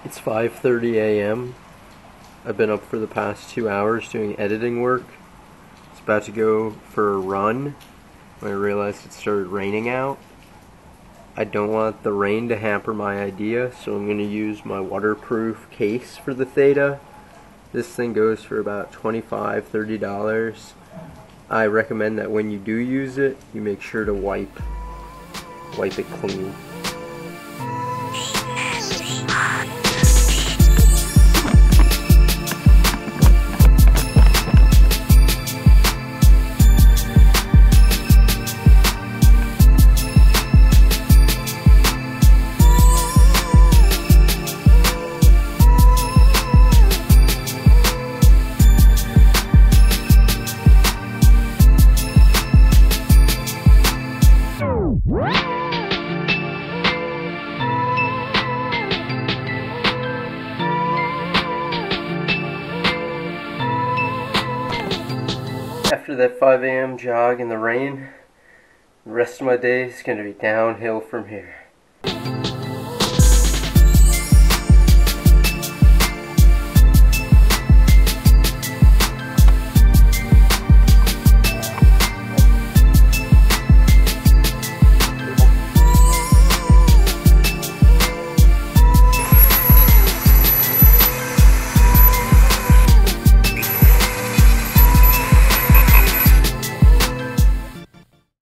It's 5:30 a.m. I've been up for the past 2 hours doing editing work. I was about to go for a run when I realized it started raining out. I don't want the rain to hamper my idea, so I'm going to use my waterproof case for the Theta. This thing goes for about $25, $30. I recommend that when you do use it, you make sure to wipe it clean. After that 5 a.m. jog in the rain, the rest of my day is going to be downhill from here.